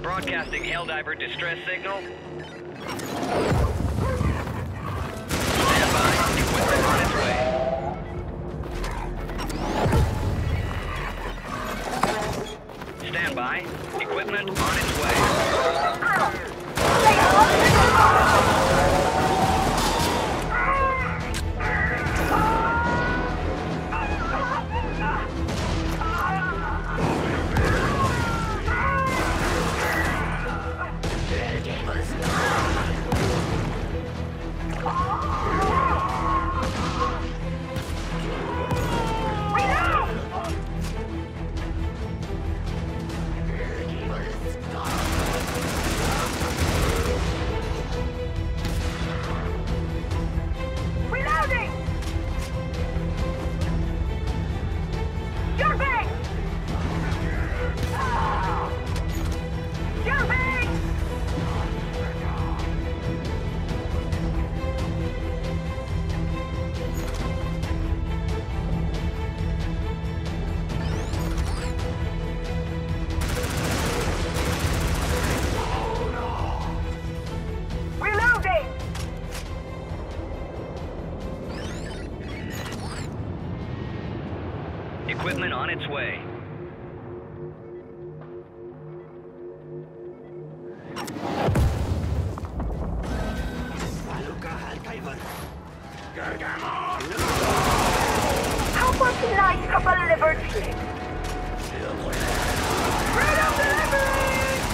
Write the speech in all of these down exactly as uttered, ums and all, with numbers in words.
Broadcasting Helldiver distress signal. Stand by. Equipment on its way. Stand by. Equipment on its way. Equipment on its way. How about tonight, couple liberty? Freedom delivery!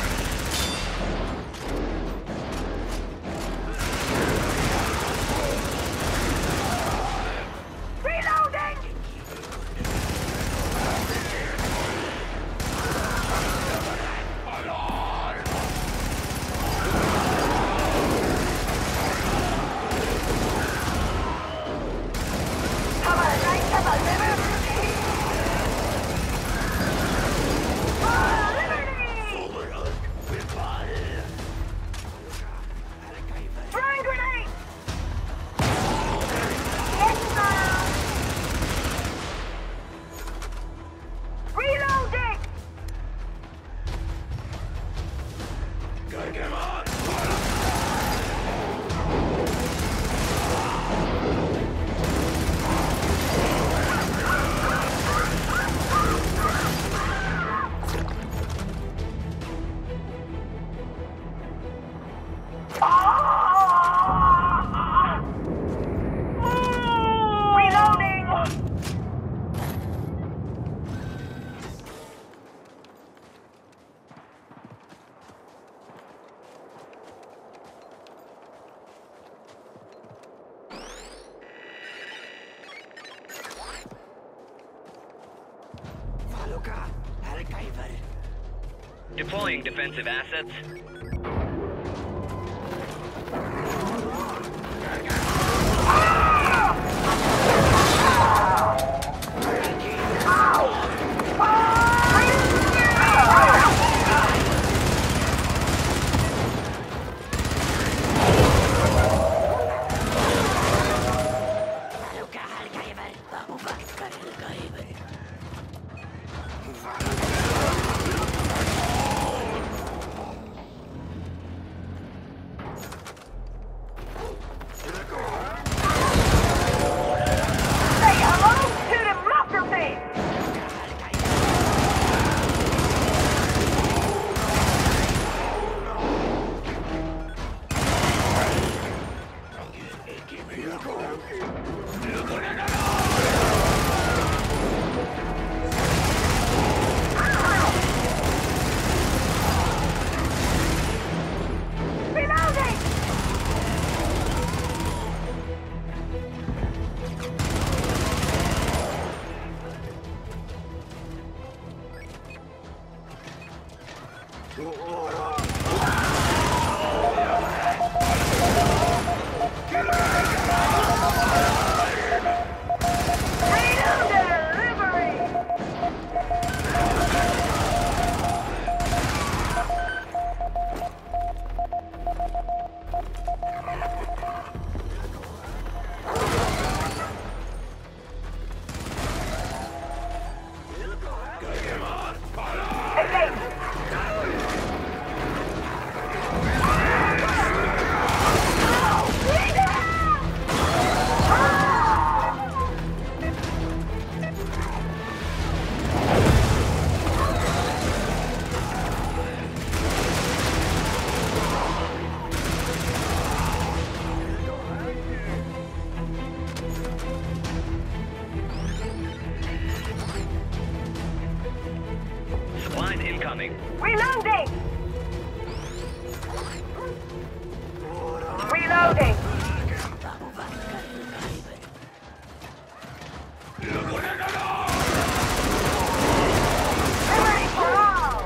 Deploying defensive assets. incoming. Reloading! Reloading! Ready for all!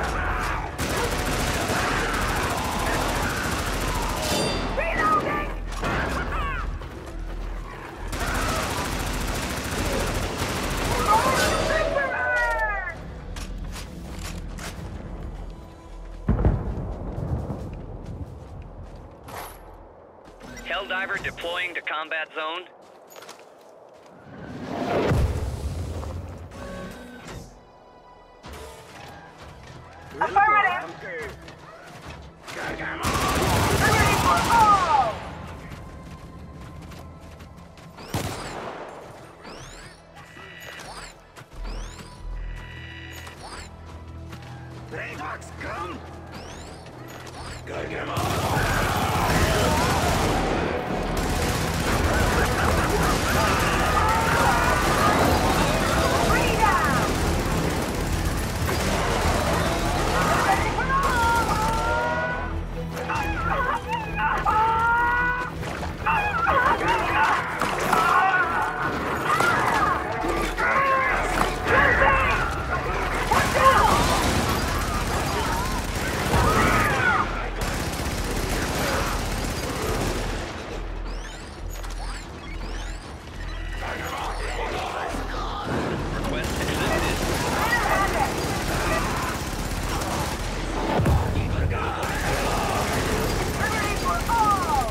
Reloading! Helldiver deploying to combat zone. Affirmative! Ready for all! Baybox, come! Freedom! Ready for Request accepted. Ready for all!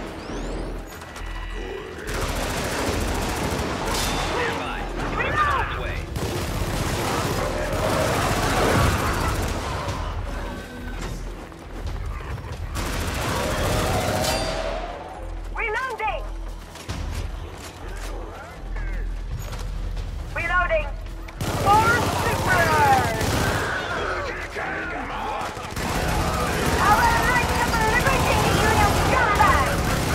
Stand by. Equipment on its way. Reloading! Reloading! Four supers! Our Knights of Liberty, you know, combat!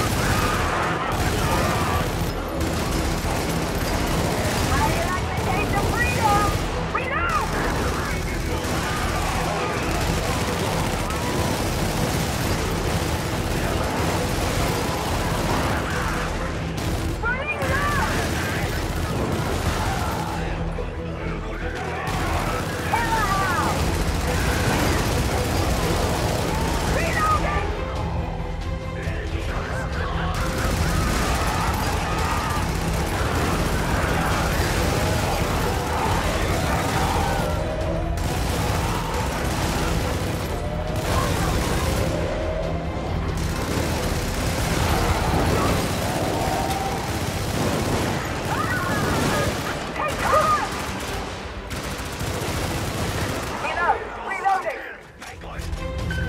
How do you like the taste of freedom? Reload! Running low! Hello! Reloading! Take cover! Reload! Reloading!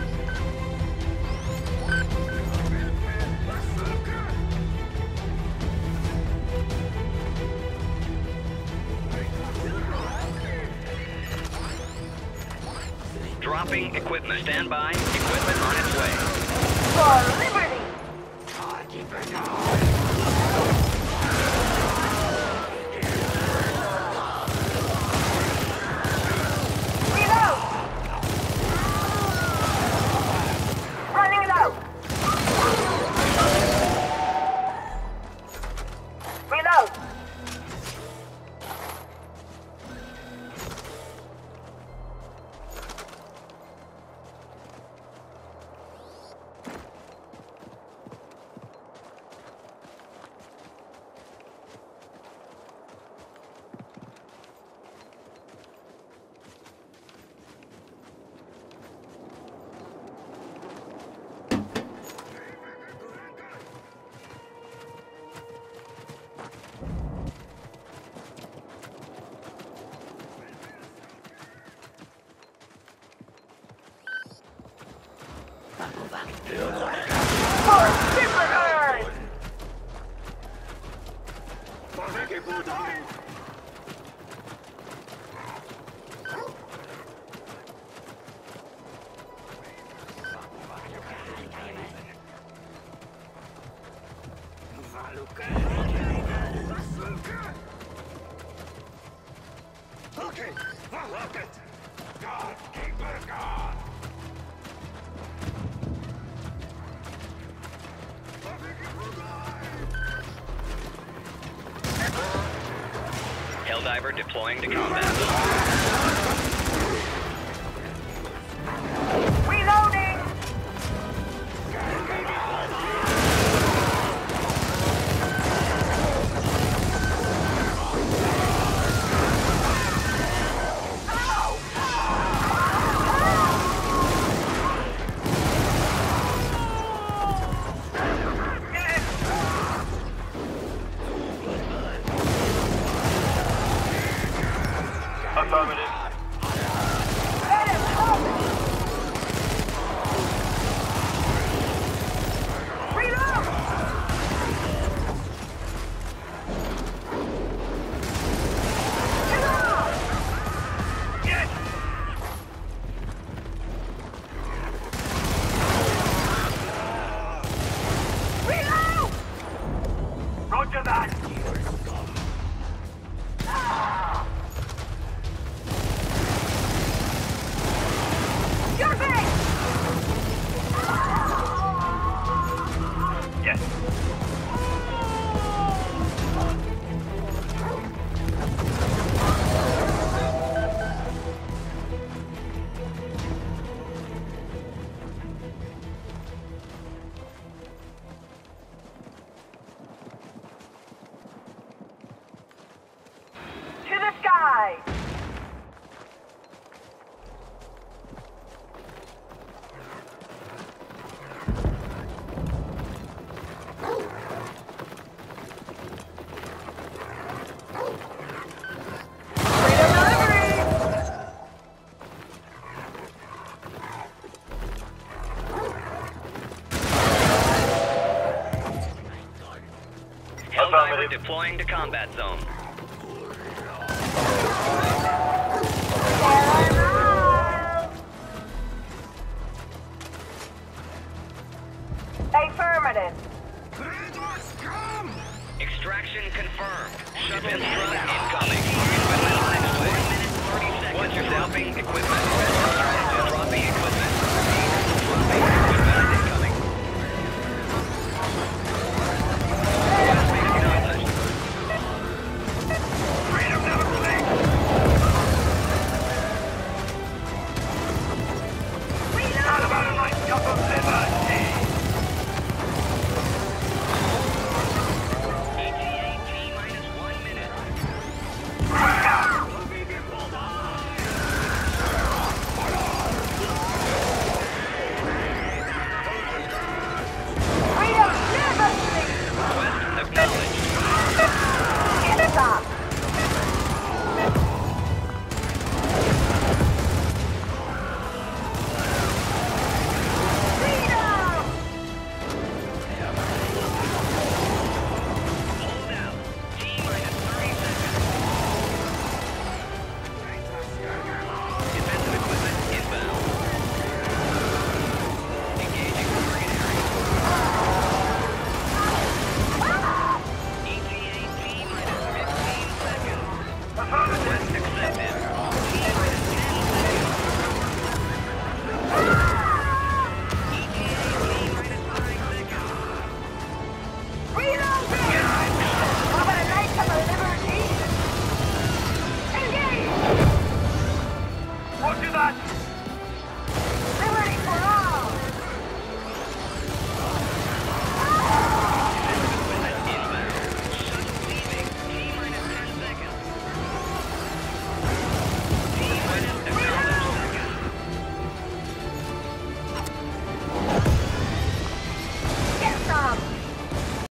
Dropping equipment. Stand by. Equipment on its way. For liberty! Reload! Running low! Reload! For super earth! Okay, rocket! Helldiver deploying to combat. Reloading! Affirmative. Let him come! Reload! Get off! Yes! Reload! Roger that! Your base! Yes. To the sky! Freedom delivery! Helldiver deploying to combat zone. Affirmative. Extraction confirmed. Shuttle strut incoming. Equipment on its way. One minute, thirty seconds. Watch yourself. Equipment.